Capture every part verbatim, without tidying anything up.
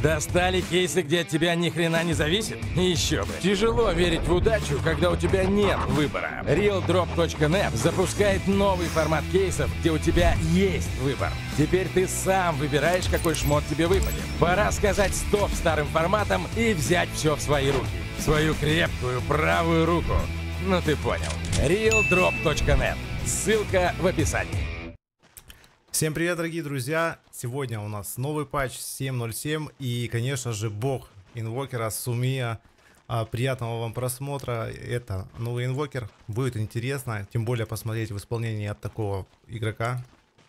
Достали кейсы, где от тебя ни хрена не зависит? Еще бы. Тяжело верить в удачу, когда у тебя нет выбора. Real Drop точка нет запускает новый формат кейсов, где у тебя есть выбор. Теперь ты сам выбираешь, какой шмот тебе выпадет. Пора сказать стоп старым форматам и взять все в свои руки. В свою крепкую правую руку. Ну ты понял. Real Drop точка нет. Ссылка в описании. Всем привет, дорогие друзья! Сегодня у нас новый патч семь ноль семь и, конечно же, бог инвокера Сумия. А, приятного вам просмотра. Это новый инвокер. Будет интересно, тем более посмотреть в исполнении от такого игрока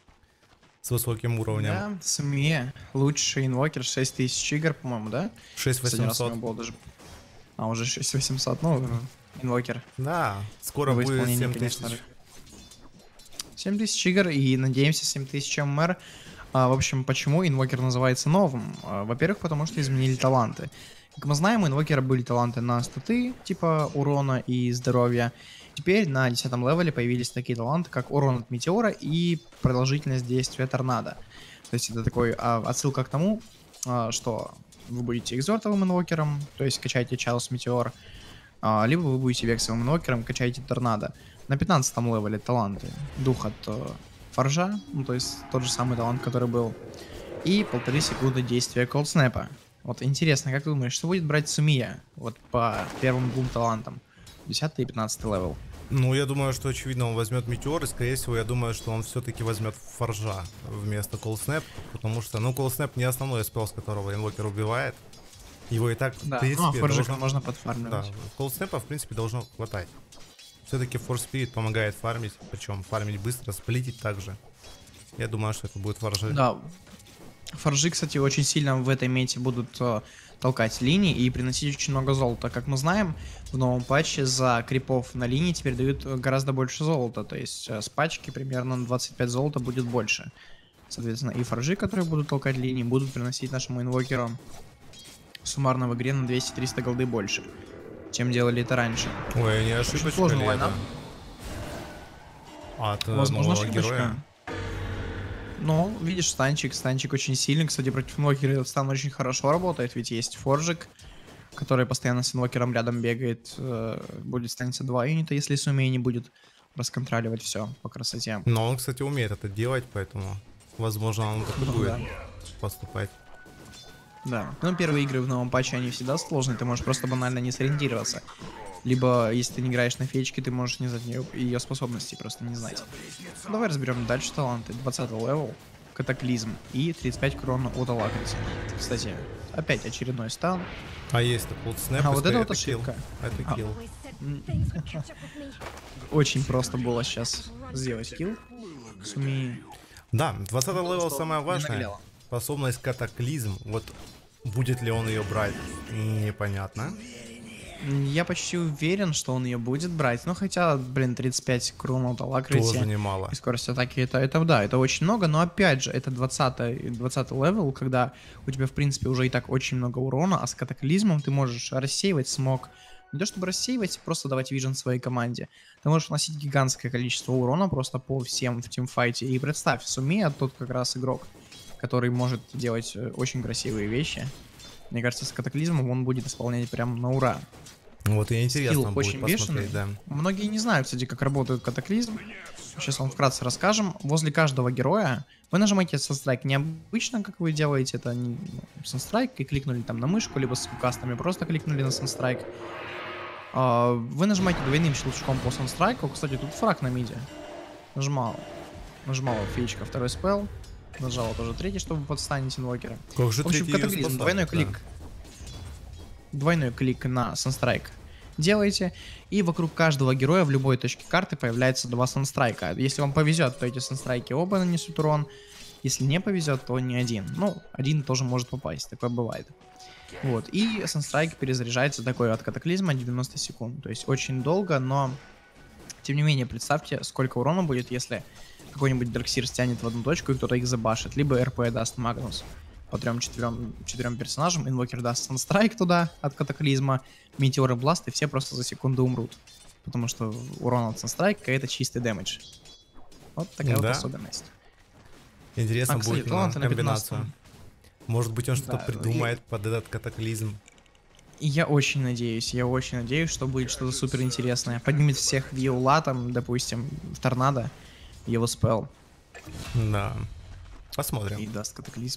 с высоким уровнем. Да, Сумия. Лучший инвокер, шесть тысяч игр, по-моему, да? шесть восемьсот. Было даже... А, уже шесть восемьсот, ну, инвокер. Да, скоро в будет семь тысяч. Конечно, семь тысяч игр и, надеемся, семь тысяч эм эм эр. А, в общем, почему инвокер называется новым? А, во-первых, потому что изменили таланты. Как мы знаем, у инвокера были таланты на статы, типа урона и здоровья. Теперь на десятом левеле появились такие таланты, как урон от метеора и продолжительность действия торнадо. То есть это такой а, отсылка к тому, а, что вы будете экзортовым инвокером, то есть качаете Чайлс Метеор, а, либо вы будете вексовым инвокером, качаете торнадо. На пятнадцатом левеле таланты. Дух от э, Форжа, ну то есть тот же самый талант, который был. И полторы секунды действия Cold Snap. Вот интересно, как ты думаешь, что будет брать Сумия? Вот по первым двум талантам. десятый и пятнадцатый левел. Ну, я думаю, что очевидно он возьмет метеор, и скорее всего, я думаю, что он все-таки возьмет Форжа вместо Cold Snap, потому что, ну, Cold Snap не основной спел, с которого инвокер убивает. Его и так, да. в принципе, ну, а Форжа должно... можно подфармливать. Да, Cold Snap, в принципе, должно хватать. Все-таки Force Spirit помогает фармить, причем фармить быстро, сплитить также. Я думаю, что это будет Форжи. Да. Форжи, кстати, очень сильно в этой мете будут э, толкать линии и приносить очень много золота. Как мы знаем, в новом патче за крипов на линии теперь дают гораздо больше золота. То есть э, с пачки примерно на двадцать пять золота будет больше. Соответственно, и форжи, которые будут толкать линии, будут приносить нашему инвокеру суммарно в игре на двести-триста голды больше, чем делали это раньше. Ой, я не ошибочка ли это? От Возможно, нового героя. Ну, видишь, станчик. Станчик очень сильный. Кстати, против инвокера стан очень хорошо работает, ведь есть форжик, который постоянно с инвокером рядом бегает. Будет станется два юнита, если Сумия не будет расконтроливать все по красоте. Но он, кстати, умеет это делать, поэтому, возможно, он так и будет да. поступать. Да, ну первые игры в новом патче, они всегда сложные, ты можешь просто банально не сориентироваться. Либо, если ты не играешь на феечке, ты можешь не знать ее, ее способностей, просто не знать. Ну, давай разберем дальше таланты. двадцатый левел, катаклизм и тридцать пять крон от Алакриса. Кстати, опять очередной стан. А есть такой снэп. А вот это вот это ошибка. Это А. килл. Очень просто было сейчас сделать килл. Сумии. Да, двадцатый левел самое не важное. наглело. Способность катаклизм. Вот будет ли он ее брать, непонятно. Я почти уверен, что он ее будет брать. Ну, хотя, блин, тридцать пять крон от Алакриса. Тоже немало. И скорость атаки, это, это, да, это очень много. Но, опять же, это двадцатый левел, когда у тебя, в принципе, уже и так очень много урона, а с катаклизмом ты можешь рассеивать смог. Не то чтобы рассеивать, просто давать вижен своей команде. Ты можешь вносить гигантское количество урона просто по всем в тимфайте. И представь, Сумия тот как раз игрок, который может делать очень красивые вещи. Мне кажется, с катаклизмом он будет исполнять прям на ура. Вот и интересно Скилл будет очень посмотреть, бешеный. да. Многие не знают, кстати, как работает катаклизм. Сейчас вам вкратце расскажем. Возле каждого героя вы нажимаете Sunsstrike необычно, как вы делаете это, ну, Sunsstrike, и кликнули там на мышку, либо с кастами просто кликнули на Sunsstrike. Вы нажимаете двойным щелчком по Sunsstrike. Кстати, тут фраг на миде. Нажимал. Нажимала феечка второй спел. Нажала тоже третий, чтобы подстанить инвокера. Как же В общем, третий катаклизм, способ, двойной да. клик. Двойной клик на Sunsstrike делаете, и вокруг каждого героя в любой точке карты появляется два Sunsstrike. Если вам повезет, то эти Sunsstrike оба нанесут урон. Если не повезет, то не один. Ну, один тоже может попасть, такое бывает. Вот, и Sunstrike перезаряжается такой от катаклизма девяносто секунд. То есть очень долго, но тем не менее, представьте, сколько урона будет, если какой-нибудь Дарксир стянет в одну точку и кто-то их забашит. Либо РП даст Магнус по трем-четырем четырем персонажам, инвокер даст Sunstrike туда от катаклизма, Метеор и Бласт, и все просто за секунду умрут. Потому что урон от Sunstrike это чистый дэмэдж. Вот такая да. вот особенность. Интересно а, кстати, будет на таланты на комбинацию. пятнадцатом. Может быть, он что-то Да, придумает под этот катаклизм. И я очень надеюсь, я очень надеюсь, что будет что-то супер интересное. Поднимет всех в Еула, там, допустим, в торнадо, его спел. Да. Посмотрим. И даст катаклизм.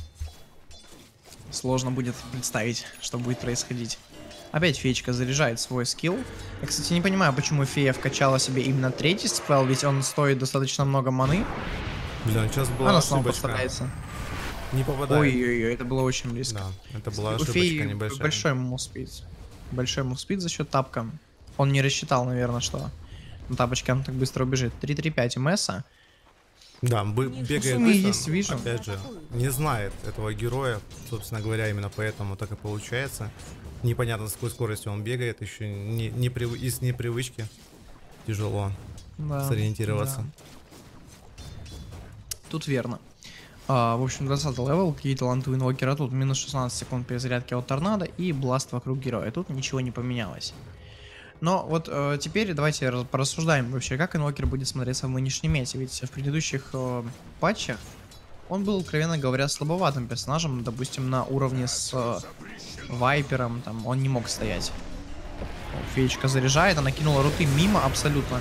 Сложно будет представить, что будет происходить. Опять феечка заряжает свой скилл. Я, кстати, не понимаю, почему фея вкачала себе именно третий спел, ведь он стоит достаточно много маны. Блин, сейчас была Она снова ошибочка. подставляется. Не попадает. Ой-ой-ой, это было очень близко. Да, это была У ошибочка феи небольшая. большой мувспид. Большой мувспид за счет тапка. Он не рассчитал, наверное, что на тапочке он так быстро убежит. три три пять МСа. Да, бы- бегает Сумме быстро, есть, но, вижу. опять же, не знает этого героя, собственно говоря, именно поэтому так и получается. Непонятно, с какой скоростью он бегает, еще не, не прив- из непривычки тяжело Да, сориентироваться. да. Тут верно. А, в общем, двадцатый левел, какие таланты у инвокера тут, минус шестнадцать секунд перезарядки от торнадо и бласт вокруг героя. Тут ничего не поменялось. Но вот э, теперь давайте раз- порассуждаем вообще, как инвокер будет смотреться в нынешнем мете. Ведь в предыдущих э, патчах он был, откровенно говоря, слабоватым персонажем. Допустим, на уровне с э, Вайпером там он не мог стоять. Феечка заряжает, она кинула руты мимо абсолютно.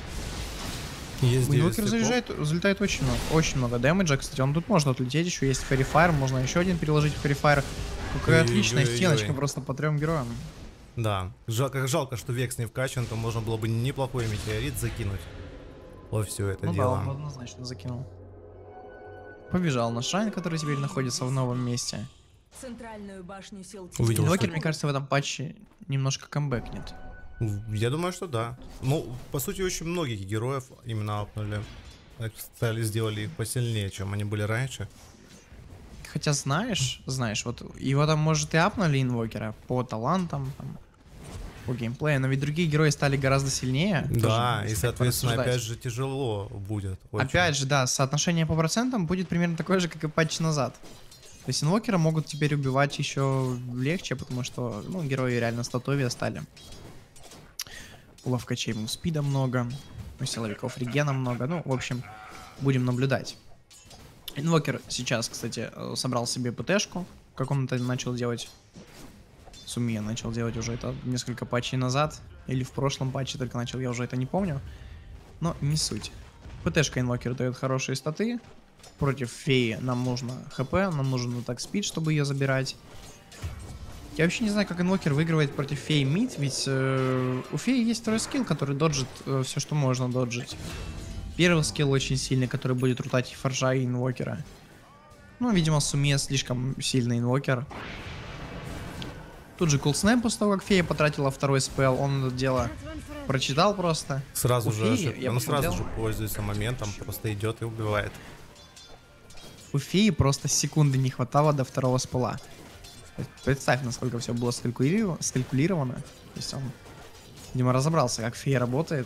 Есть девять Инвокер степов. заряжает, залетает очень много, очень много дэмэджа. Кстати, он тут может отлететь, еще есть Fairy Fire, можно еще один переложить в Fairy Fire. Какая Ой-ой-ой-ой. отличная стеночка просто по трем героям. Да, жалко, как жалко, что Векс не вкачан, то можно было бы неплохой метеорит закинуть во все это Ну да, дело. он однозначно закинул. Побежал на Шрайн, который теперь находится в новом месте. Центральную башню сил Увидел, Инвокер, что- мне кажется, в этом патче немножко камбэкнет. Я думаю, что да. Ну, по сути, очень многих героев именно апнули. Так стали, сделали их посильнее, чем они были раньше. Хотя знаешь, знаешь, вот его там может и апнули инвокера по талантам, там, по геймплею, но ведь другие герои стали гораздо сильнее. Да, тоже, и, если соответственно, порассуждать. опять же, тяжело будет. очень. Опять же, да, соотношение по процентам будет примерно такое же, как и патч назад. То есть инвокера могут теперь убивать еще легче, потому что, ну, герои реально статовее стали. У ловкачей спида много, у силовиков регена много, ну, в общем, будем наблюдать. Инвокер сейчас, кстати, э, собрал себе ПТшку, как он это начал делать. Сумия начал делать уже это несколько патчей назад, или в прошлом патче только начал, я уже это не помню. Но не суть. ПТшка инвокер дает хорошие статы. Против феи нам нужно хп, нам нужен атак спид, чтобы ее забирать. Я вообще не знаю, как инвокер выигрывает против феи мид, ведь э, у феи есть второй скилл, который доджит э, все, что можно доджить. Первый скилл очень сильный, который будет рутать и форжа, и инвокера. Ну, видимо, Сумия слишком сильный инвокер. Тут же кулснэп после того, как фея потратила второй спел, он это дело прочитал просто. Сразу У же, феи, ошиб- я он сразу посмотрел. же пользуется моментом, просто идет и убивает. У феи просто секунды не хватало до второго спела. Представь, насколько все было скалькулировано, скалькулировано. То есть он, видимо, разобрался, как фея работает.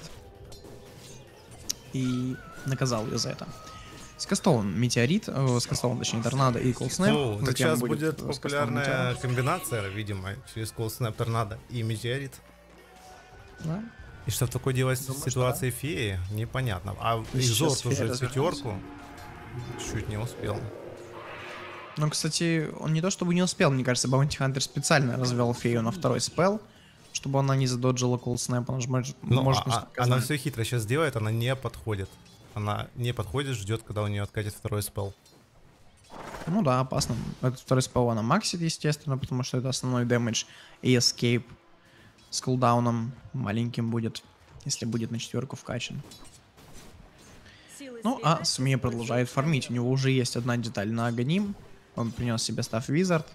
И наказал ее за это. Скастован метеорит, э, скастован, точнее, торнадо и колснэп. О, так Затем сейчас будет скастован популярная метеорит. комбинация, видимо, через Cold Snap Торнадо и метеорит. Да. И что такое делать в Думаю, что ситуации феи, непонятно. А Сейчас Экзорт фея уже развернется. пятерку чуть не успел. Ну, кстати, он не то чтобы не успел, мне кажется, Баунти Хантер специально развел фею на второй спел, чтобы она не задоджила колснэп, она же может, Ну, может а- а- насколько она знает. все хитро сейчас делает, она не подходит. Она не подходит, ждет, когда у нее откатит второй спел. Ну да, опасно. Этот второй спел она максит, естественно, потому что это основной дэмэдж. И эскейп с кулдауном маленьким будет, если будет на четверку вкачан. Ну, а Сумия продолжает фармить. У него уже есть одна деталь на Аганим. Он принес себе став Визард.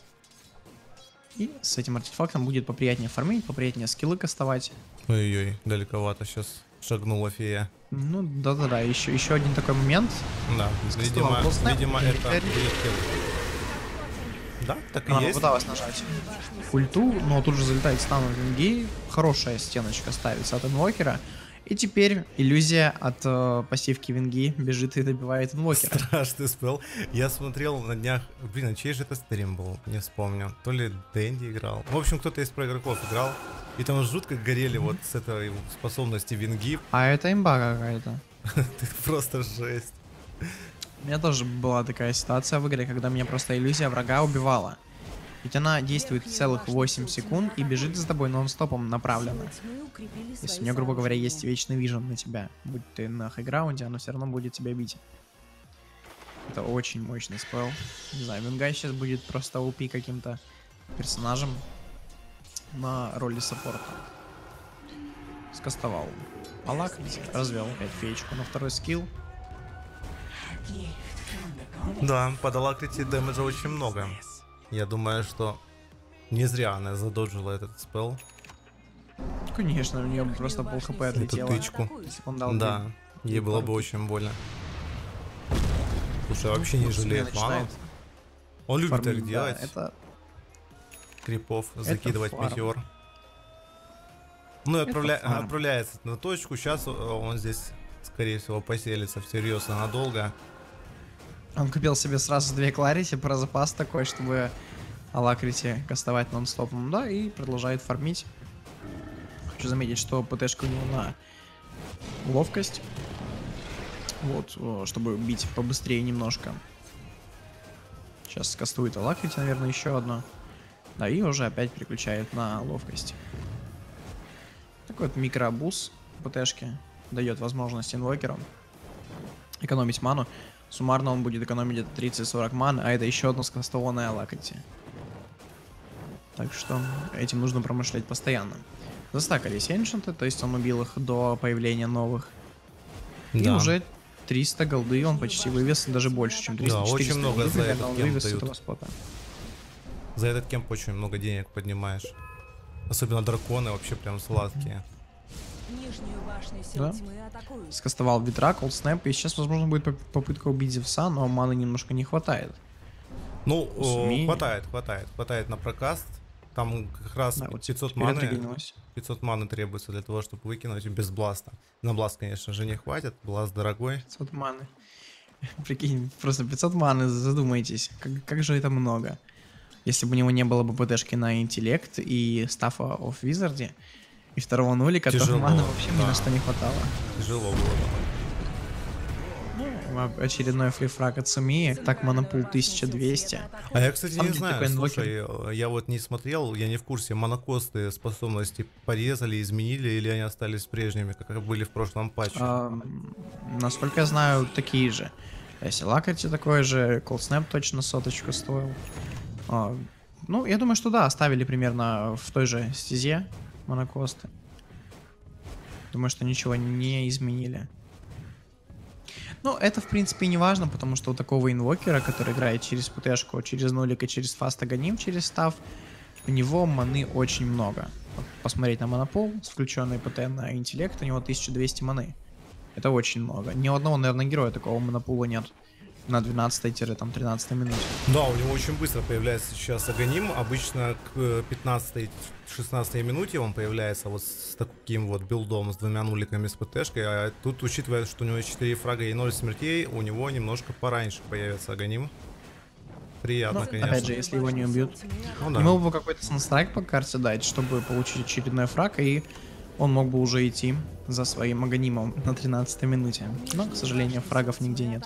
И с этим артефактом будет поприятнее фармить, поприятнее скиллы кастовать. Ой-ой, далековато сейчас шагнула фея. Ну, да-да-да, еще, еще один такой момент. Да, Скастовал видимо, Cold Snap, видимо и это метеорит. будет kill. Да, так и Она есть. попыталась нажать ульту, но тут же залетает стан в винги. Хорошая стеночка ставится от инвокера. И теперь иллюзия от э, пассивки винги бежит и добивает инвокера. Страшный спел. Я смотрел на днях. Блин, а чей же это стрим был? Не вспомню. То ли Дэнди играл. В общем, кто-то из проигроков играл. И там жутко горели вот с этой способности винги. А это имба какая-то. Ты просто жесть. У меня тоже была такая ситуация в игре, когда меня просто иллюзия врага убивала. Ведь она действует целых восемь секунд и бежит за тобой нон-стопом направленно. Если у нее, грубо говоря, есть вечный вижен на тебя, будь ты на хайграунде, она все равно будет тебя бить. Это очень мощный спел. Не знаю, Венгай сейчас будет просто о пи каким-то персонажем на роли саппорта. Скастовал Алак, развел опять феечку на второй скилл. Да, под Алакрити дэмэджа очень много. Я думаю, что не зря она задоджила этот спел. Конечно, у нее просто пол хп отлетело. Эту тычку. Если бы он дал Да, две- ей было бы пару очень больно. Слушай, вообще не жалеет ману. начинает Он любит фармить, так да, делать. это Крипов, закидывать фарм. метеор. Ну и отправля... фарм. отправляется на точку. Сейчас он здесь, скорее всего, поселится всерьез и надолго. Он купил себе сразу две Кларити про запас такой, чтобы Алакрити кастовать нон-стопом, да, и продолжает фармить. Хочу заметить, что ПТшка у него на ловкость. Вот, о, чтобы бить побыстрее немножко. Сейчас кастует Алакрити, наверное, еще одно. Да, и уже опять переключает на ловкость. Такой вот микроабуз ПТшки дает возможность инвокеру экономить ману. Суммарно он будет экономить где-то тридцать-сорок ман, а это еще одно скастованное Алакрити. Так что этим нужно промышлять постоянно. Застакались эншенты, то есть он убил их до появления новых. И Да. уже триста голды он почти вывез, даже больше, чем триста. Да, очень много за этот он кемп вывез с дают. этого спота. За этот кемп очень много денег поднимаешь. Особенно драконы вообще прям сладкие. Нижнюю башню сил Да. тьмы атакуют. Скастовал ветра, колдснэп, и сейчас, возможно, будет поп- попытка убить Зевса, но маны немножко не хватает. Ну, о, Сумеет. хватает, хватает, хватает на прокаст. Там как раз Да, вот пятьсот теперь маны, отрегенилось. пятьсот маны требуется для того, чтобы выкинуть без бласта. На бласт, конечно же, не хватит, бласт дорогой. пятьсот маны. Прикинь, просто пятьсот маны, задумайтесь, как, как же это много. Если бы у него не было бы ПТшки на интеллект и стафа of Wizard, и второго нулика, Тяжело, то маны вообще ни да. на что не хватало. Тяжело было бы. Ну, очередной фрифраг от Сумии, так монопул тысяча двести. А я, кстати, Сам не ты знаю, такой слушай, э, я вот не смотрел, я не в курсе, монокосты способности порезали, изменили, или они остались прежними, как были в прошлом патче? А, насколько я знаю, такие же. Если Лакати такой же, Cold точно соточку стоил. А, ну, я думаю, что да, оставили примерно в той же стезе монокосты. Думаю, что ничего не изменили. Ну, это, в принципе, не важно, потому что у такого инвокера, который играет через ПТшку, через нулик и через фаст агоним, через став, у него маны очень много. Вот посмотреть на монопол с включенной ПТ на интеллект, у него тысяча двести маны. Это очень много. Ни у одного, наверное, героя такого монопула нет на двенадцатой-тринадцатой минуте. Да, у него очень быстро появляется сейчас агоним. Обычно к пятнадцатой-шестнадцатой минуте он появляется вот с таким вот билдом, с двумя нуликами с ПТшкой. А тут, учитывая, что у него четыре фрага и ноль смертей, у него немножко пораньше появится агоним. Приятно, Ну, конечно. опять же, если его не убьют. Ну да. Ему бы какой-то санстрайк по карте дать, чтобы получить очередной фраг, и он мог бы уже идти за своим агонимом на тринадцатой минуте. Но, к сожалению, фрагов нигде нет.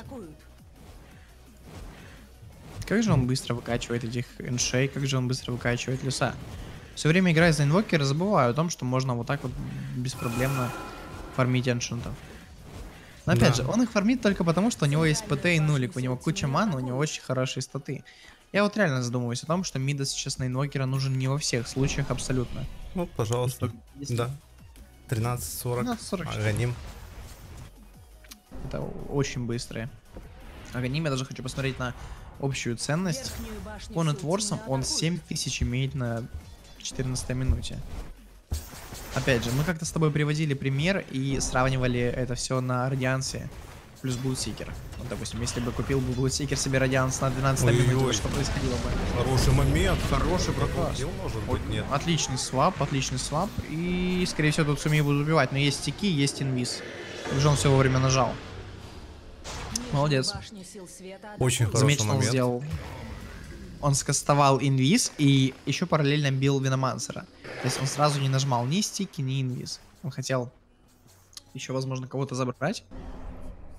Как же он быстро выкачивает этих эншей, как же он быстро выкачивает леса. Все время играя за инвокера, забываю о том, что можно вот так вот беспроблемно фармить эншентов. Но опять Да. же, он их фармит только потому, что у него есть ПТ и нулик, у него куча маны, у него очень хорошие статы. Я вот реально задумываюсь о том, что мида сейчас на инвокера нужен не во всех случаях абсолютно. Ну, пожалуйста. Если- Да. тринадцать сорок. тринадцать сорок четыре. Агоним. Это очень быстрые. Агоним, я даже хочу посмотреть на общую ценность. По нетворсам он семь тысяч имеет на четырнадцатой минуте. Опять же, мы как-то с тобой приводили пример и сравнивали это все на Радиансе плюс Блудсикер. Вот, допустим, если бы купил бы Блудсикер себе Радианс на двенадцатой минуте, Ой-ой-ой. что происходило бы? Хороший момент. Хороший проказ. Купил, может быть, нет. Отличный свап, отличный свап. И, скорее всего, тут Сумею будут убивать. Но есть стики, есть инвиз. Как же он все вовремя нажал. Молодец. Очень хороший Заметь, что он момент. сделал. Он скастовал инвиз и еще параллельно бил Виномансера. То есть он сразу не нажимал ни стики, ни инвиз. Он хотел еще, возможно, кого-то забрать.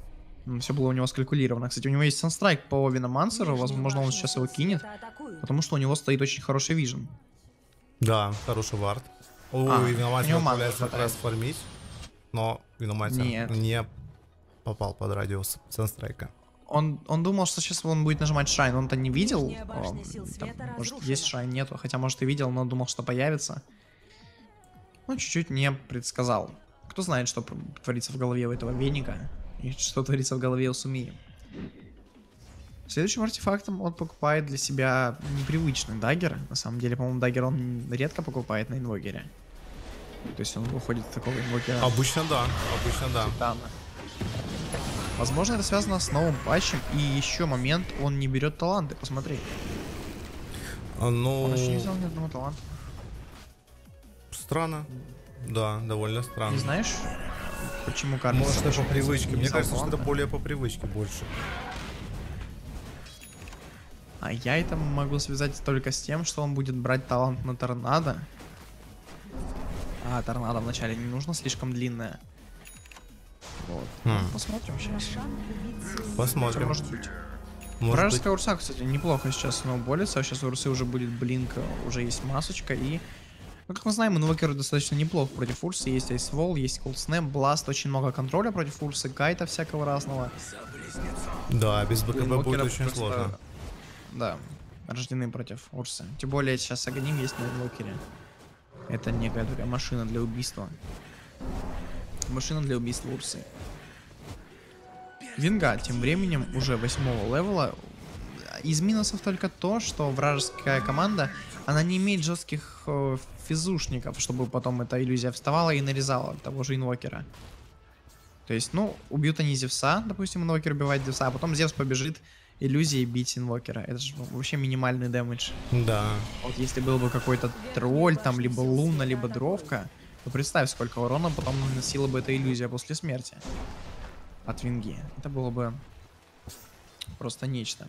Все было у него скалькулировано. Кстати, у него есть санстрайк по Виномансеру, возможно, он сейчас его кинет, потому что у него стоит очень хороший вижен. Да, хороший вард. Ой, А, у Виномансер него маны отправляется как хватает. раз фармить, но Виномансер Нет. не попал под радиус санстрайка. Он, он думал, что сейчас он будет нажимать шайн, он-то не видел. Нижняя башня О, сил там, света может, разрушена. есть шайн, нету, хотя, может, и видел, но думал, что появится. Ну, чуть-чуть не предсказал. Кто знает, что пр- творится в голове у этого веника, и что творится в голове у Сумии. Следующим артефактом он покупает для себя непривычный даггер. На самом деле, по-моему, даггер он редко покупает на инвокере. То есть он выходит в такого инвокера. Обычно да, обычно да. Титана. Возможно, это связано с новым патчем. И еще момент, он не берет таланты. Посмотри. А, Ну, Он еще не взял ни одного таланта. странно. Да, довольно Не странно. знаешь, почему кажется? Может, это что по привычке. не Мне взял кажется, что это таланты? более по привычке больше. А я это могу связать только с тем, что он будет брать талант на торнадо. А, торнадо вначале не нужно, слишком длинное. Вот. Хм. Ну, посмотрим сейчас. Всё Посмотрим. может быть. Может Вражеская урса, кстати, неплохо сейчас сноуболится. Сейчас у урсы уже будет блинк, уже есть масочка. И, ну, как мы знаем, инвокер достаточно неплохо против урсы. Есть айсвол, есть колдснэп, бласт, очень много контроля против урсы, кайта всякого разного. быть- Да, без У БКБ будет инвокера очень просто- сложно. Да, рождены против урсы. Тем более сейчас Аганим есть на инвокере. Это некая такая машина для убийства. Машина для убийства урсы. Винга тем временем уже восьмого левела. Из минусов только то, что вражеская команда, она не имеет жестких э, физушников, чтобы потом эта иллюзия вставала и нарезала того же инвокера. То есть, ну, убьют они Зевса, допустим, инвокер убивает Зевса, а потом Зевс побежит иллюзией бить инвокера. Это же вообще минимальный дэмэдж. Да. Вот если был бы какой-то тролль, там, либо луна, либо дровка, то представь, сколько урона потом наносила бы эта иллюзия после смерти от Винги. Это было бы просто нечто.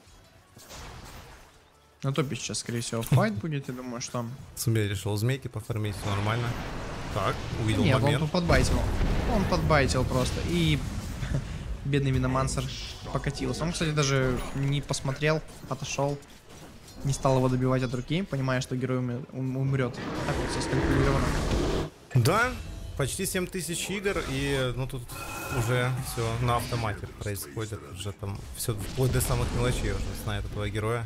На топе сейчас, скорее всего, файт будет, я думаю, что... Сумей решил змейки пофармить, все нормально. Так, увидел Нет, момент. он подбайтил. Он подбайтил просто. И бедный Виномансер покатился. Он, кстати, даже не посмотрел, отошел. Не стал его добивать от руки, понимая, что герой уме- ум- умрет. Так вот все скалькулировано. Да, почти семь тысяч игр, и ну тут уже все на автомате происходит. Уже там все вплоть до самых мелочей уже знает этого героя.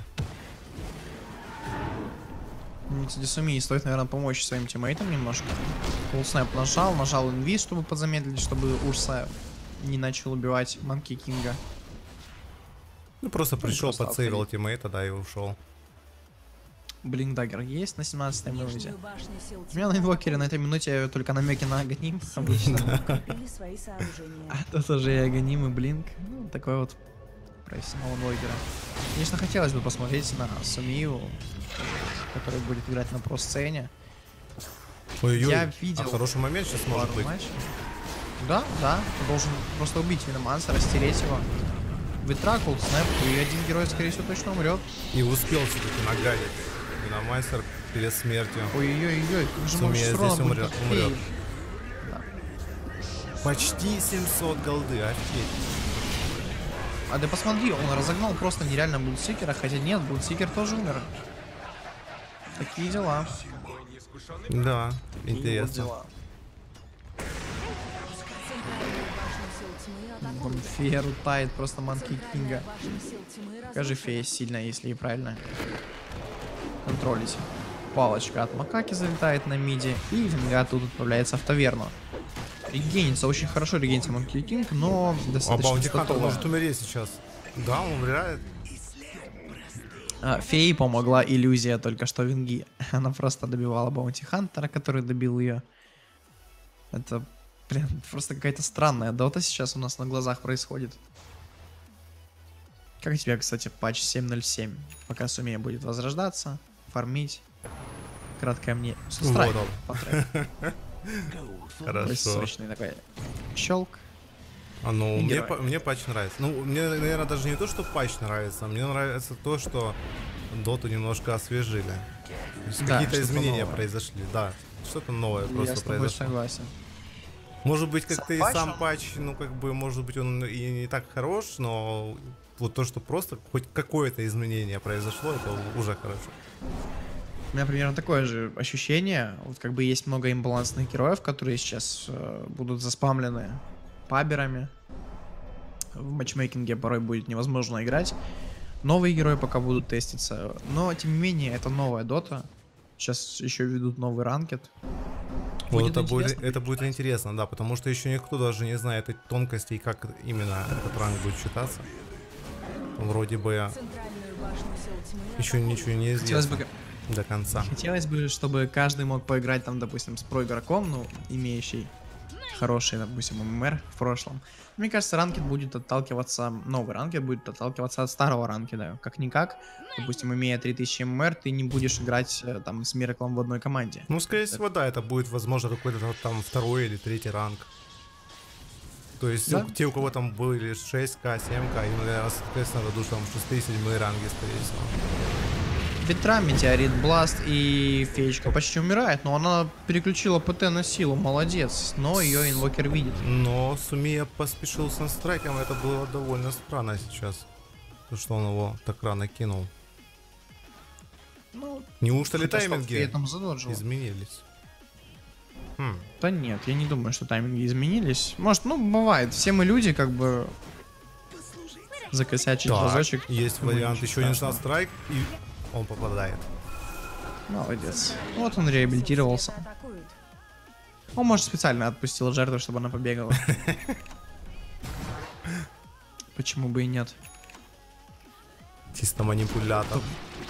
Мне, кстати, Сумии стоит, наверное, помочь своим тиммейтам немножко. Колдснэп нажал, нажал инвиз, чтобы подзамедлить, чтобы Урса не начал убивать Манки Кинга. Ну просто пришел, просто подсейвил отходить. тиммейта, да, и ушел. Блин, даггер есть на семнадцатой минуте. Нижнюю башню сил У меня на инвокере на этой минуте только намеки на Аганим обычно. укрепили свои сооружения. А тут уже и Аганим, и Блинк. Ну, такой вот профессионал инвокера. Конечно, хотелось бы посмотреть на Сумию, который будет играть на про-сцене. Ой-ой, Я видел а хороший момент сейчас может пару быть. матчей. Да, да, ты должен просто убить Виноманса, растереть его. Ветра, колдснэп, и один герой, скорее всего, точно умрет. И успел все-таки нагадить. Виномайстер перед смертью. Ой-ой-ой, как же Сумея может урона здесь будет умрет, от умрет. феи. Да. Почти семьсот голды, офигеть. А ты посмотри, он разогнал просто нереально Булсикера, хотя нет, Булсикер тоже умер. Такие дела. Да, Такие вот интересно. дела. Центральную башню сил тьмы атакуют. Вон фея рутает просто Манки Центральная Кинга. башня сил тьмы Покажи, разрушена. фея сильная, если и правильно контролить. Палочка от Макаки залетает на миди, и Винга тут отправляется в таверну. Регенится, очень хорошо регенится Манки Кинг, но А достаточно Баунти Хантер статовая. может умереть сейчас. Да, он умирает. А, Фее помогла иллюзия только что Винги. Она просто добивала Баунти Хантера, который добил ее. Это, блин, просто какая-то странная дота сейчас у нас на глазах происходит. Как тебе, кстати, патч семь ноль семь? Пока Сумея будет возрождаться, фармить. Краткое мне... Вот он. Такой Хорошо. сочный такой щелк. А, ну, И мне, герой. па- мне патч нравится. Ну, мне, наверное, даже не то, что патч нравится, мне нравится то, что доту немножко освежили. То есть Да, какие-то что-то изменения новое. произошли, да. Что-то новое Я просто с тобой произошло. согласен. Может быть, как-то и Сам сам патч, патч, ну, как бы, может быть, он и не так хорош, но вот то, что просто хоть какое-то изменение произошло, это уже хорошо. У меня примерно такое же ощущение. Вот как бы есть много имбалансных героев, которые сейчас э, будут заспамлены паберами. В матчмейкинге порой будет невозможно играть. Новые герои пока будут теститься. Но, тем не менее, это новая дота. Сейчас еще ведут новый ранкет. Вот Будет это будет, интересно, это будет интересно, да, потому что еще никто даже не знает этой тонкостей, как именно этот ранг будет считаться. Вроде бы Центральную башню сил тьмы еще ничего не Хотелось известно бы, до конца. хотелось бы, чтобы каждый мог поиграть там, допустим, с про-игроком, ну, имеющий хороший, допустим, ММР в прошлом. Мне кажется, ранкет будет отталкиваться, новый ранкет будет отталкиваться от старого ранкета. Как-никак, допустим, имея три тысячи ММР, ты не будешь играть э, там с Мираклом в одной команде. Ну, скорее всего, да, это будет, возможно, какой-то там второй или третий ранг. То есть Да. у- те, у кого там были шесть ка, семь ка, им, наверное, соответственно, дадут там шестые, седьмые ранги, скорее всего. Ветра, Метеорит, Бласт и Феечка почти умирает, но она переключила ПТ на силу, молодец. Но ее инвокер видит. Но Сумия поспешил с санстрайком, это было довольно странно сейчас. То, что он его так рано кинул. Ну, Неужто ли хотя стоп, тайминги Фея там задоджила. изменились? Хм. Да нет, я не думаю, что тайминги изменились. Может, ну, бывает. Все мы люди, как бы... Закосячить Так, разочек. есть думаю, вариант, ничего еще один страшного. санстрайк, и он попадает. Молодец. Вот он реабилитировался. атакуют. Он, может, специально отпустил жертву, чтобы она побегала. Почему бы и нет? Чисто манипулятор.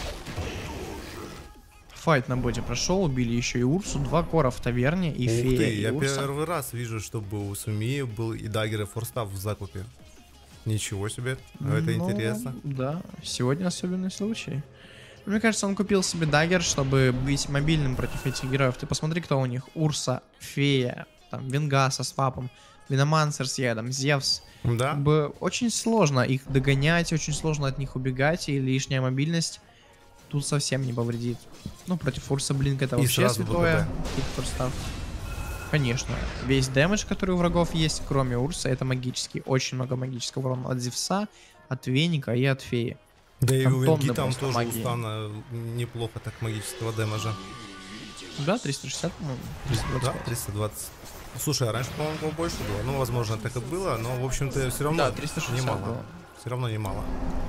Файт на боте прошел, убили еще и Урсу, два кора в таверне, и Ух Фея, ты, и я Урса. первый раз вижу, чтобы у Сумии был и даггер, и форстав в закупе. Ничего себе, это Ну, интересно. Да, сегодня особенный случай. Мне кажется, он купил себе даггер, чтобы быть мобильным против этих героев. Ты посмотри, кто у них. Урса, Фея, там, Венгаса с Папом, Виномансер с Ядом, Зевс. Да? Как бы очень сложно их догонять, очень сложно от них убегать, и лишняя мобильность тут совсем не повредит. Ну, против Урса Блинк это И вообще сразу святое. БКБ. Хит форстав. Конечно. Весь дэмэдж, который у врагов есть, кроме Урса, это магический. Очень много магического урона от Зевса, от Веника и от Феи. Да и Там у Венги тонны там просто тоже магии. у Стана неплохо так магического дэмэджа. Да, триста шестьдесят, по-моему. триста двадцать Да, пять. триста двадцать. Слушай, а раньше, по-моему, больше было. Ну, возможно, так и было, но, в общем-то, все равно Да, триста шестьдесят немало. было. Все равно немало.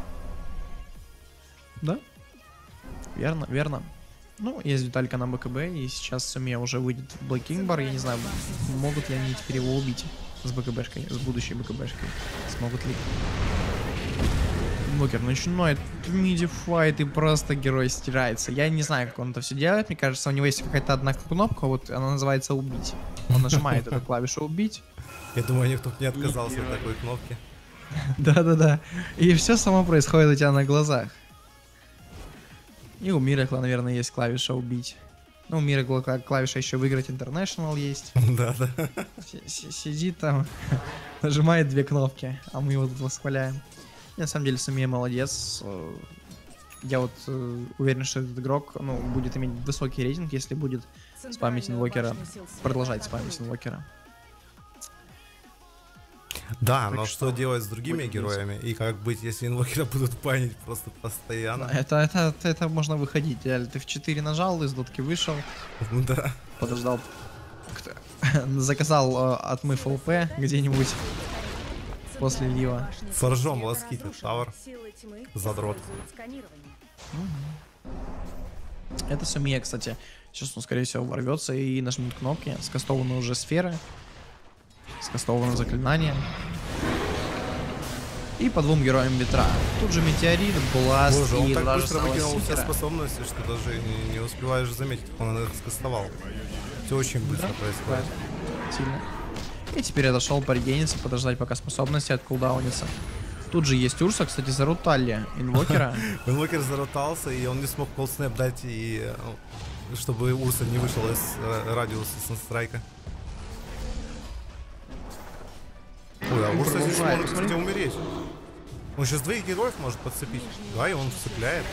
Да? Верно, верно. Ну, есть деталька на БКБ, и сейчас Сумия уже выйдет в Black King Bar. Я не знаю, могут ли они теперь его убить с БКБшкой, с будущей БКБшкой. Смогут ли? Нокер начинает в миди файт, и просто герой стирается. Я не знаю, как он это все делает. Мне кажется, у него есть какая-то одна кнопка, вот она называется «Убить». Он нажимает эту клавишу «Убить». Я думаю, никто не отказался от такой кнопки. Да-да-да. И все само происходит у тебя на глазах. И у Миракла, наверное, есть клавиша «Убить». Ну, у Миракла кла- клавиша еще «Выиграть International» есть. Да, да. Си- си- Сидит там, нажимает две кнопки, а мы его тут восхваляем. И на самом деле, Сумия молодец. Э, Я вот э, уверен, что этот игрок, ну, будет иметь высокий рейтинг, если будет спамить инвокера, продолжать спамить инвокера. Да, Так но что что делать с другими будет героями? И как быть, если инвокера будут банить просто постоянно? Это, это, это, это можно выходить. Реально, ты в четыре нажал, из дотки вышел, Да. подождал, кто- заказал э, отмыв ЛП где-нибудь после лива. Форжом ласкит тавер. Задрот. Это Сумия, кстати. Сейчас он, скорее всего, ворвется и нажмет кнопки. Скастованы уже сферы. Скастовано заклинание. И по двум героям ветра. Тут же Метеорит, Бласт Боже, он и так быстро Вражеского выкинул все Сикера. способности, что даже не, не успеваешь заметить, как он их скастовал. Все очень быстро Да, происходит. Сильно. И теперь отошел порегениться, подождать, пока способности откулдаунятся. Тут же есть Урса, кстати, зарутали инвокера. Инвокер заротался, и он не смог колл-снэп дать, и э, чтобы Урса не вышел из э, радиуса санстрайка. Ой, а Он Урса здесь продолжает, может, кстати, смотри. умереть. Он сейчас двоих героев может подцепить. Да, и он вцепляет.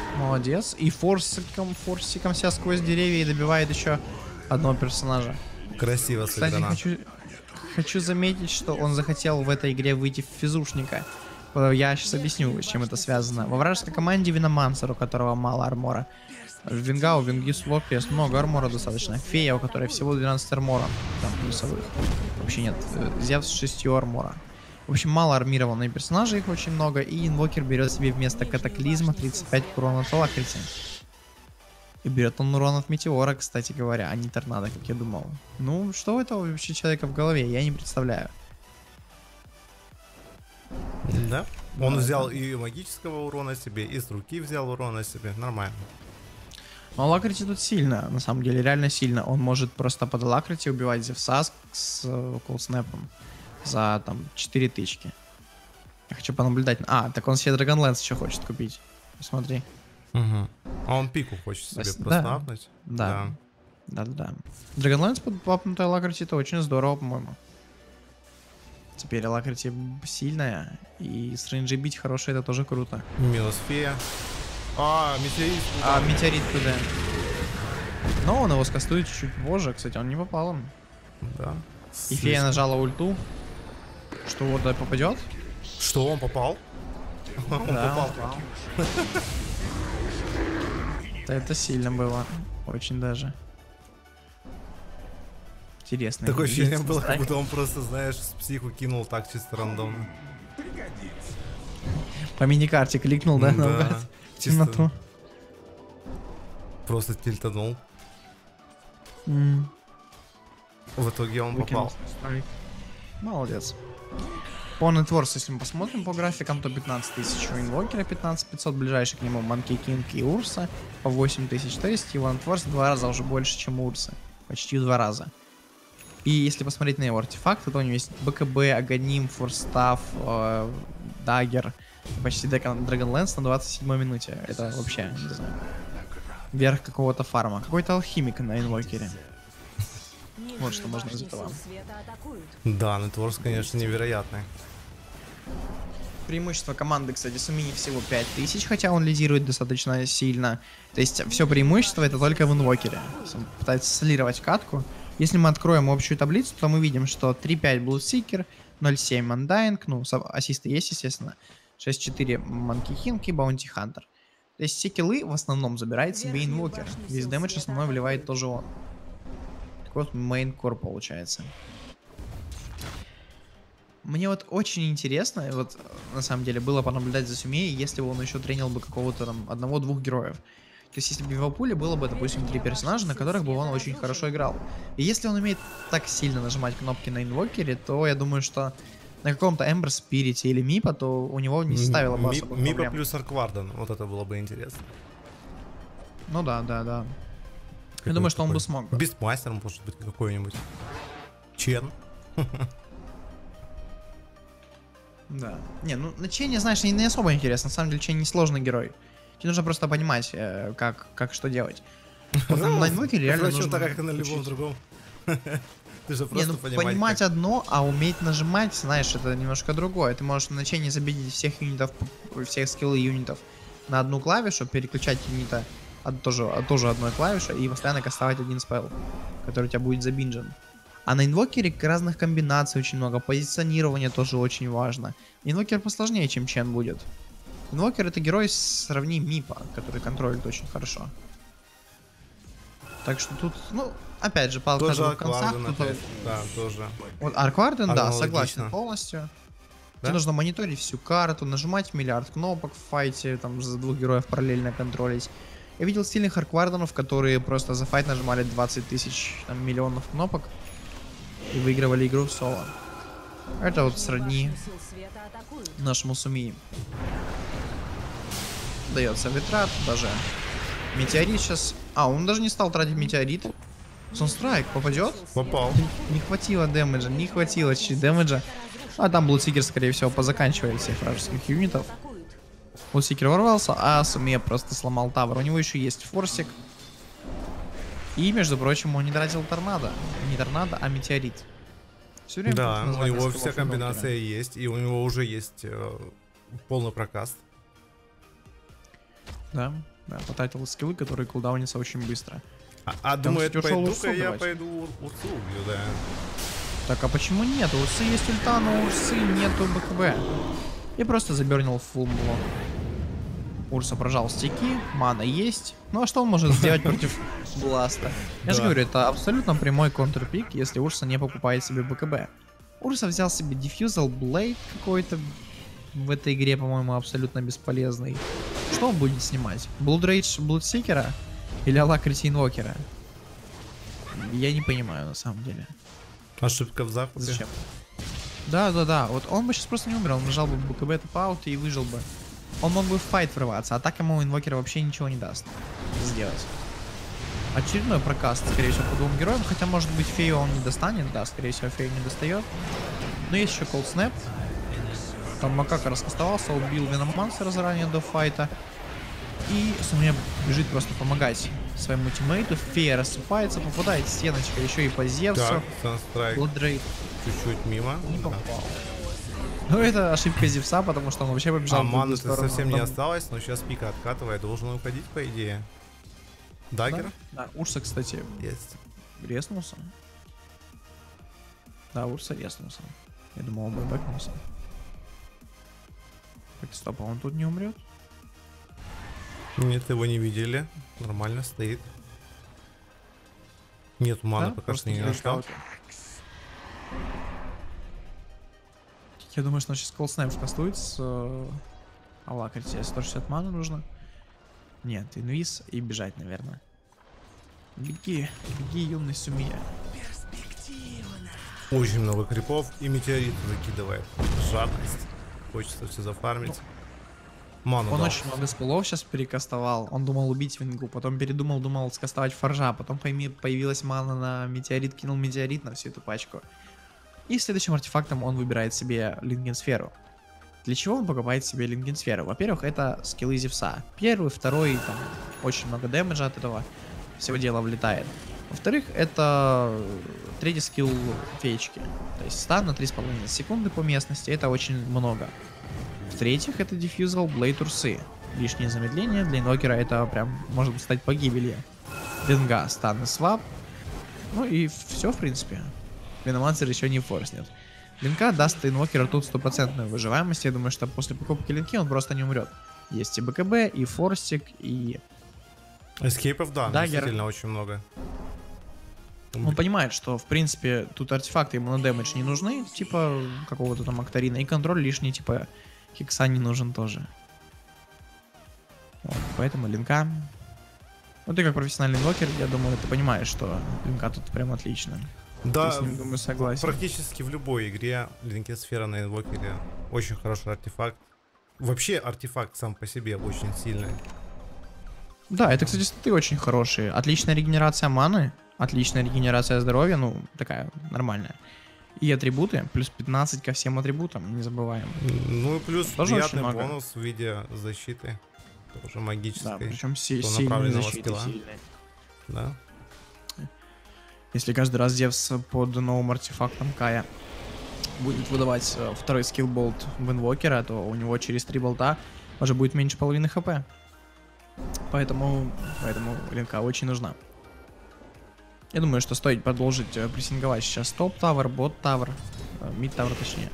Молодец. И форсиком, форсиком себя сквозь деревья и добивает еще одного персонажа. Красиво Кстати, сыграно. хочу, хочу заметить, что он захотел в этой игре выйти в физушника. Э, Я сейчас объясню, с чем это связано. Во вражеской команде Виномансер, у которого мало армора. В Вингау, Вингис, Локрес много армора достаточно. Фея, у которой всего двенадцать армора. Там плюсовых. Вообще нет. э, Зевс с шестью армора. В общем, мало армированные персонажи, их очень много. И инвокер берет себе вместо катаклизма тридцать пять урона от Алакрити. И берет он урон от метеора, кстати говоря, а не торнадо, как я думал. Ну, что у этого вообще человека в голове, я не представляю. Да? Он Да, взял и магического урона себе, и с руки взял урона себе. Нормально. Но Алакрити тут сильно, на самом деле, реально сильно. Он может просто под Алакрити убивать Зевса с, с колснэпом за там четыре тычки. Я хочу понаблюдать. А, так он себе Dragonlance еще хочет купить. Посмотри. Угу. А он пику хочет себе Да. просто апнуть. Да. Да-да-да. Dragonlance под апнутой Алакрити это очень здорово, по-моему. Теперь Алакрити сильная, и с рейнджей бить хорошая, это тоже круто. Минус фея. А, метеорит. А метеорит куда? Но он его скастует чуть-чуть позже, кстати, он не попал им. Да. И фея нажала ульту. Что вот да, попадет? Что, он попал? Он Да, попал. попал. Да, это сильно было. Очень даже. Интересно. Такое ощущение Видите, было, как страйк? будто он просто, знаешь, с психу кинул так чисто рандомно. По миникарте кликнул, да, наугад? В темноту. чисто просто тильтанул. М, В итоге он выкинул попал. страйк. Молодец. По Networks, если мы посмотрим по графикам, то пятнадцать тысяч у инвокера, пятнадцать пятьсот, ближайший к нему Monkey King и Урса по восемь тысяч. То есть его Networks в два раза уже больше, чем у Урсы. Почти в два раза. И если посмотреть на его артефакты, то у него есть БКБ, Аганим, Форстав, э, Даггер, почти Dragonlance на двадцать седьмой минуте. Это вообще, не знаю, верх какого-то фарма. Какой-то алхимик на инвокере. Вот что можно из этого. Да, Networks, конечно, невероятный. Преимущество команды, кстати, Сумии всего пять тысяч, хотя он лидирует достаточно сильно. То есть все преимущество это только в инвокере. Он пытается солировать катку. Если мы откроем общую таблицу, то мы видим, что три пять Bloodseeker, ноль семь Undying, ну, ассисты есть, естественно, шесть четыре Monkey King и Bounty Hunter. То есть все киллы в основном забирает себе инвокер. Весь дэмэдж основной вливает тоже он. Так вот, main core получается. Мне вот очень интересно, вот на самом деле, было понаблюдать за Сумеей, если бы он еще тренил бы какого-то там одного-двух героев. То есть если бы в его пуле было бы, допустим, три персонажа, на которых бы он очень хорошо играл. И если он умеет так сильно нажимать кнопки на инвокере, то я думаю, что на каком-то Ember Spirit или Мипа, то у него не ставило бы Ми- особых Мипа проблем. плюс Аркварден, вот это было бы интересно. Ну да, да, да. Я Какой думаю, что он бы такой смог. бы. Бестмастер, может быть, какой-нибудь. Чен. Да. Не, ну на Чене, знаешь, не, не особо интересно. На самом деле Чен не сложный герой. Тебе нужно просто понимать, э, как, как что делать. Вот на- на инвокере реально Впрочем, нужно так как и на любом учить. другом. Ты же Не, просто ну понимать, понимать как- одно, а уметь нажимать, знаешь, это немножко другое. Ты можешь на Чене забить всех юнитов, всех скиллы юнитов на одну клавишу, переключать юнита от, тоже, от тоже одной клавиши и постоянно кастовать один спелл, который у тебя будет забинжен. А на инвокере разных комбинаций очень много, позиционирование тоже очень важно. Инвокер посложнее, чем Чен будет. Инвокер это герой сравни Мипа, который контролит очень хорошо. Так что тут, ну, опять же, палка Тоже в двух концах. Аркварден тут опять. Да, тоже. вот Аркварден, да, Аналогично. согласен полностью. Да? Тебе нужно мониторить всю карту, нажимать миллиард кнопок в файте, там за двух героев параллельно контролить. Я видел стильных Аркварденов, которые просто за файт нажимали двадцать тысяч там, миллионов кнопок и выигрывали игру в соло. Это вот сродни нашему Сумии. Дается ветрат, даже метеорит сейчас. А, он даже не стал тратить метеорит. Санстрайк попадет? Попал. Не хватило дэмэджа, не хватило чуть дэмэджа. А там Bloodseeker, скорее всего, позаканчивали всех вражеских юнитов. Bloodseeker ворвался, а Сумея просто сломал тавр. У него еще есть форсик. И, между прочим, он не тратил торнадо. Не торнадо, а метеорит. Все время Да, путаю у название него скиллов вся инвокера. комбинация есть, и у него уже есть э, полный прокаст. Да, да, потратил скиллы, которые кулдаунятся очень быстро. А, а Там, думает, кстати, ушел пойду-ка Урсу я убивать. пойду Ур- Урсу убью, да. Так, а почему нет? У Урсы есть ульта, но у Урсы нету БКБ. И просто забернил фулл блок. Урса прожал стики, мана есть. Ну а что он может сделать против Бласта? Я же Да. говорю, это абсолютно прямой контрпик, если Урса не покупает себе БКБ. Урса взял себе диффьюзал Блейд какой-то в этой игре, по-моему, абсолютно бесполезный. Что он будет снимать? Blood Rage Bloodseeker или Alacrity Invoker? Я не понимаю на самом деле. Ошибка в закупе. Зачем? Да, да, да. Вот он бы сейчас просто не умер, он нажал бы БКБ тап-аут и выжил бы. Он мог бы в файт врываться, а так ему инвокер вообще ничего не даст сделать. Очередной прокаст, скорее всего, по двум героям, хотя, может быть, фею он не достанет, да, скорее всего, фею не достает. Но есть еще Cold Snap. Там Макака раскастовался, убил Веномансера заранее до файта. И Сумия бежит просто помогать своему тиммейту. Фея рассыпается, попадает стеночка еще и по Зевсу. Так, Санстрайк Blood чуть-чуть мимо. не Да. попал. Ну это ошибка Зевса, потому что он вообще побежал А в другую маны-то сторону. совсем не Там- осталось, но сейчас пика откатывает, должен уходить, по идее. Даггер? Да, да, Урса, кстати, Есть. резнулся. Да, Урса резнулся. Я думал, он бы бэкнулся. Так, стоп, а он тут не умрет? Нет, его не видели. Нормально стоит. Нет, маны Да? пока Просто что не не нашел. нокаут. Я думаю, что он сейчас колл-снайп вкастует с э, Алакрити. сто шестьдесят маны нужно. Нет, инвиз и бежать, наверное. Беги, беги, юный Сумия. Очень много крипов и метеорит закидывает. Жадность. Хочется все зафармить. Ману Он дал. очень много спылов сейчас перекастовал. Он думал убить Вингу, потом передумал, думал скастовать Форжа, потом пойми- появилась мана на метеорит, кинул метеорит на всю эту пачку. И следующим артефактом он выбирает себе Лингенсферу. Для чего он покупает себе Лингенсферу? Во-первых, это скиллы Зевса. Первый, второй, там, очень много дэмэджа от этого всего дела влетает. Во-вторых, это третий скилл феечки. То есть стан на три с половиной секунды по местности, это очень много. В-третьих, это диффьюзал Блейд Урсы. Лишнее замедление для инвокера это прям может стать погибелью. Венга, стан и свап. Ну и все, в принципе. Веномансер еще не форснет. Линка даст инвокеру тут стопроцентную выживаемость. Я думаю, что после покупки линки он просто не умрет. Есть и БКБ, и форстик, и... Эскейпов, да, Даггер. действительно очень много. Он понимает, что, в принципе, тут артефакты ему на дэмэдж не нужны, типа какого-то там Актарина, и контроль лишний, типа Хикса не нужен тоже. Вот, поэтому линка... Ну ты как профессиональный инвокер, я думаю, ты понимаешь, что линка тут прям отлично. Да, Ты с ним, думаю, согласен. практически в любой игре Линкенсфера на инвокере очень хороший артефакт. Вообще артефакт сам по себе очень сильный. Да, это, кстати, статы очень хорошие. Отличная регенерация маны, отличная регенерация здоровья, ну, такая нормальная. И атрибуты, плюс пятнадцать ко всем атрибутам, не забываем. Ну и плюс Тоже приятный очень много. бонус в виде защиты. Тоже Да, магической. причем си- то сильные направленного защиты, скилла. сильные. Да. Если каждый раз Зевс под новым артефактом Кая будет выдавать э, второй скилл болт в инвокера, то у него через три болта уже будет меньше половины хп. Поэтому, поэтому линка очень нужна. Я думаю, что стоит продолжить э, прессинговать сейчас топ-тавер, бот-тавер, э, мид-тавер точнее.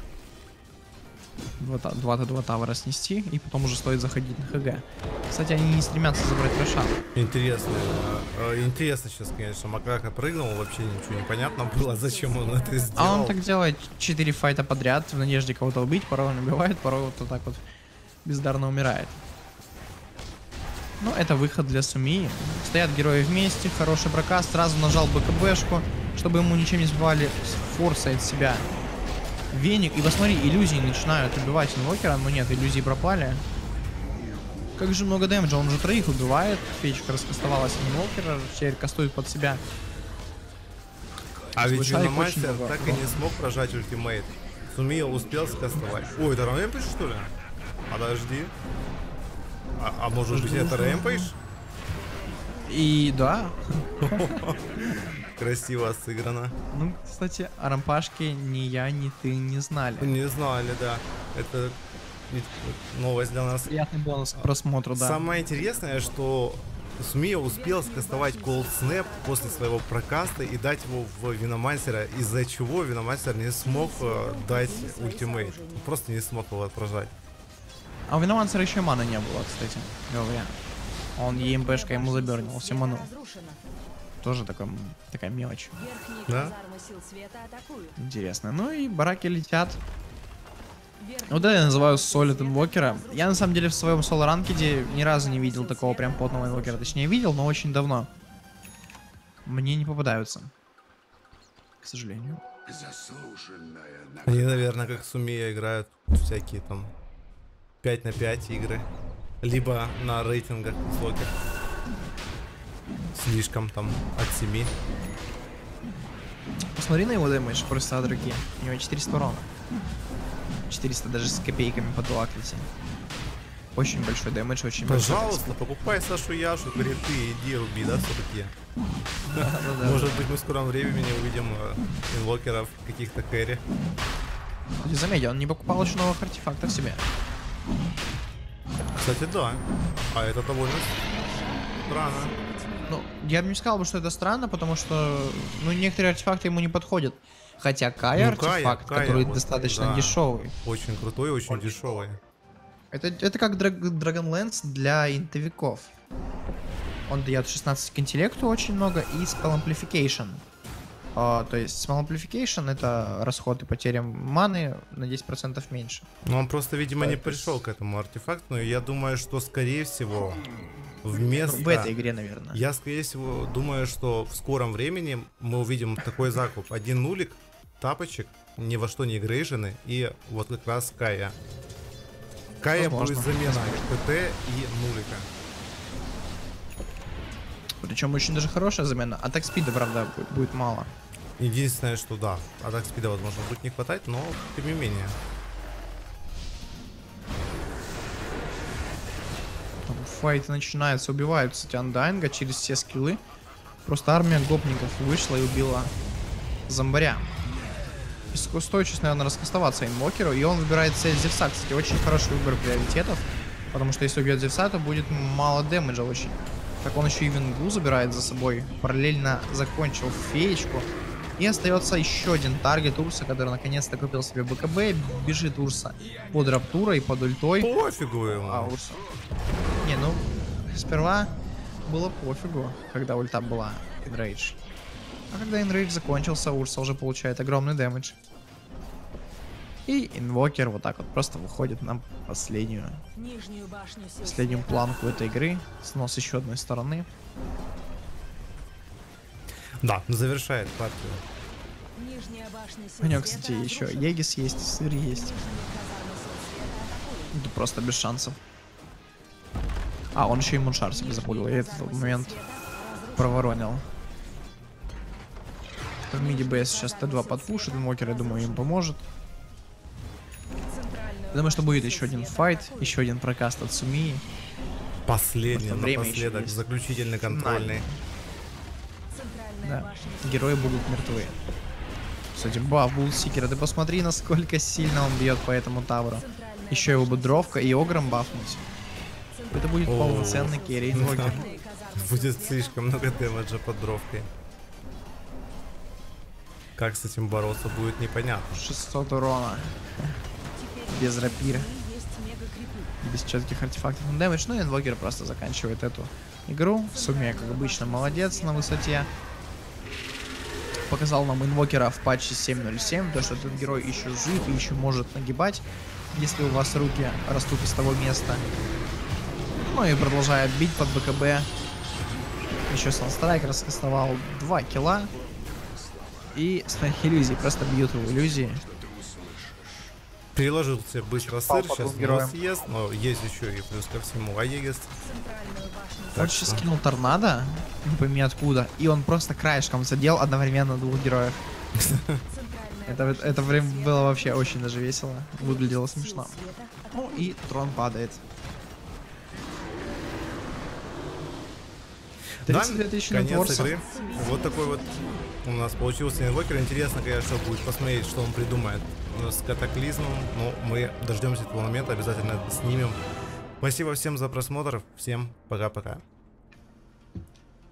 два-два тавера снести, и потом уже стоит заходить на ХГ. Кстати, они не стремятся забрать Рошан. Интересно. э, э, Интересно сейчас, конечно, Макака прыгнул, вообще ничего не понятно было, зачем он это сделал. А он так делает четыре файта подряд в надежде кого-то убить, порой он убивает, порой вот так вот бездарно умирает. Ну, это выход для Сумии. Стоят герои вместе, хороший прокаст, сразу нажал БКБшку, чтобы ему ничем не сбивали, форсает себя веник. И посмотри, иллюзии начинают убивать инвокера, но нет, иллюзии пропали. Как же много дэмэджа, он уже троих убивает, феечка раскастовалась инвокера, теперь кастует под себя. А ведь Слышали, Виномастер очень много. так и не смог прожать ультимейт. Сумия успел скастовать. Ой, это Рэмпейдж, что ли? Подожди. А, а может быть это Рэмпейдж? И да, Красиво сыграно. ну, кстати, о рампашке ни я, ни ты не знали. Не знали, да. Это ведь новость для нас. Приятный бонус к просмотру, да. Самое интересное, что Сумия успел скастовать Cold Snap после своего прокаста и дать его в Виномансера, из-за чего Виномансер не смог э, дать ультимейт. Просто не смог его отражать. А у Виномансера еще маны не было, кстати, говоря. Он ЕМПшка ему забернил всю ману. Тоже такой, такая мелочь. Да? Интересно. Ну и бараки летят. Вот это я называю солид инвокера. Я на самом деле в своем соло-ранкеде ни разу не видел такого прям потного инвокера. Точнее видел, но очень давно. Мне не попадаются. К сожалению. Они, наверное, как Сумия играют всякие там пять на пять игры. Либо на рейтингах высоких. Слишком там от семи. Посмотри на его дэмэдж просто от руки. У него четыреста урона. четыреста даже с копейками под лаклите. Очень большой дэмэдж, очень большой. Пожалуйста, покупай Сашу Яшу, говорит, ты иди руби, да, все-таки. Может быть, мы в скором времени увидим инвокеров каких-то кэри. Ты заметил, он не покупал еще новых артефактов себе. Кстати, да. А это довольно странно. Ну, я бы не сказал, что это странно, потому что, ну, некоторые артефакты ему не подходят. Хотя Кая Ну, Кая, артефакт, Кая, который вот, достаточно да. дешевый. Очень крутой, очень дешевый. Это, это как Драг- Dragonlance для интовиков. Он дает шестнадцать к интеллекту очень много и Spell Amplification. А, то есть Spell Amplification это расход и потеря маны на десять процентов меньше. Но он просто, видимо, не Это пришел к этому артефакту, но я думаю, что, скорее всего, вместо... В этой игре, наверное. Я, скорее всего, думаю, что в скором времени мы увидим такой закуп. Один нулик, тапочек, ни во что не грейжены, и вот как раз Кая. Кая Возможно. будет замена ПТ и нулика. Причем очень даже хорошая замена. Атак спида, правда, бу- будет мало. Единственное, что да, атак спида, возможно, будет не хватать, но тем не менее. Там файты начинаются, убивают, кстати, Андайнга через все скиллы. Просто армия гопников вышла и убила зомбаря. Стоит сейчас, наверное, раскастоваться инвокеру, и он выбирает цель Зевса. Кстати, очень хороший выбор приоритетов, потому что если убьет Зевса, то будет мало дэмэджа очень. Так он еще и Вингу забирает за собой. Параллельно закончил феечку. И остается еще один таргет Урса, который наконец-то купил себе БКБ. Бежит Урса под Раптурой, под ультой. Пофигу ему. А Урса... Не, ну, сперва было пофигу, когда ульта была Enrage. А когда Enrage закончился, Урса уже получает огромный дэмэдж. И инвокер вот так вот просто выходит на последнюю, Нижнюю башню сил последнюю света планку этой игры. Снос еще одной стороны. Да, завершает партию. Нижняя башня сил У него, света кстати, еще разрушена. Егис есть, Сыр есть. Нижние казармы сил света атакуют. Это просто без шансов. А, он еще и Муншар себе запулил. Я этот момент проворонил. В миди БС сейчас Т два подпушит, инвокер, я думаю, им поможет. Я думаю, что будет еще один файт, еще один прокаст от Сумии. Последний, Просто время еще напоследок, есть. заключительный контрольный. Центральная Да, башня сил герои будут мертвы. Кстати, баф Булсикера, ты посмотри, насколько сильно он бьет по этому тавру. центральная Еще его бы дровка и огром бафнуть. Это будет О. полноценный керри инвокер. башня казармы Будет слишком много дэмэджа под дровкой. Как с этим бороться, будет непонятно. шестьсот урона. Без рапира. есть мега-крипы. Без четких артефактов на дэмэдж. Ну и инвокер просто заканчивает эту игру. Сумия, как обычно, молодец на высоте. Показал нам инвокера в патче семь ноль семь, то что этот герой еще жив и еще может нагибать, если у вас руки растут из того места. Ну и продолжает бить под БКБ. Еще Санстрайк раскастовал два килла. И своих иллюзий просто бьют его иллюзии. Переложил себе быстро сыр, Попал сейчас под героем. его съест, но есть еще и плюс ко всему Аегис. Центральную башню Он Так сейчас что- кинул торнадо, не пойми откуда, и он просто краешком задел одновременно двух героев. центральная Это, это время было вообще очень даже весело. Выглядело смешно. света Ну и трон падает. тридцать две тысячи на конец Творса. игры. Вот такой вот у нас получился инвокер. Интересно, конечно, будет посмотреть, что он придумает с катаклизмом. Но мы дождемся этого момента, обязательно это снимем. Спасибо всем за просмотр. Всем пока-пока.